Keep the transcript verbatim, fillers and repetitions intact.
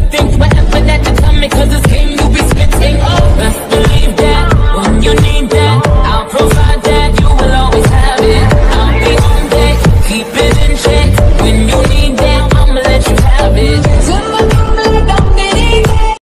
think whatever that you tell me, cause it's game